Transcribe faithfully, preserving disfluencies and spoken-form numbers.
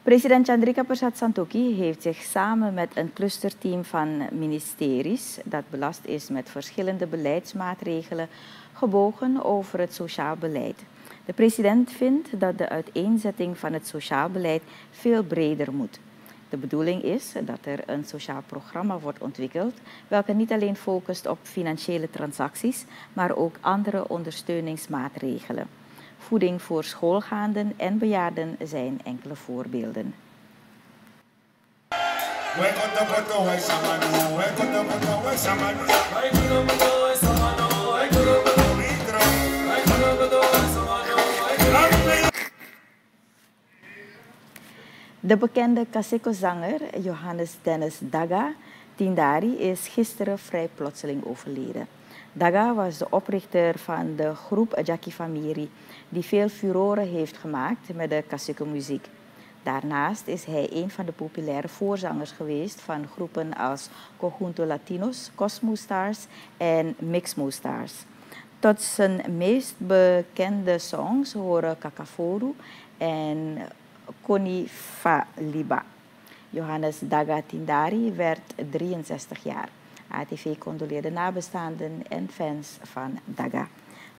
President Chandrika Persat Santokhi heeft zich samen met een clusterteam van ministeries dat belast is met verschillende beleidsmaatregelen gebogen over het sociaal beleid. De president vindt dat de uiteenzetting van het sociaal beleid veel breder moet. De bedoeling is dat er een sociaal programma wordt ontwikkeld, welke niet alleen focust op financiële transacties, maar ook andere ondersteuningsmaatregelen. Voeding voor schoolgaanden en bejaarden zijn enkele voorbeelden. De bekende Kaseko-zanger Johannes Dennis Daga Tindari is gisteren vrij plotseling overleden. Daga was de oprichter van de groep Jackie Famiri, die veel furoren heeft gemaakt met de Kaseko-muziek. Daarnaast is hij een van de populaire voorzangers geweest van groepen als Conjunto Latinos, Cosmo Stars en Mixmo Stars. Tot zijn meest bekende songs horen Kakafuru en Koni Faliba. Johannes Daga Tindari werd drieënzestig jaar. A T V condoleerde nabestaanden en fans van Daga.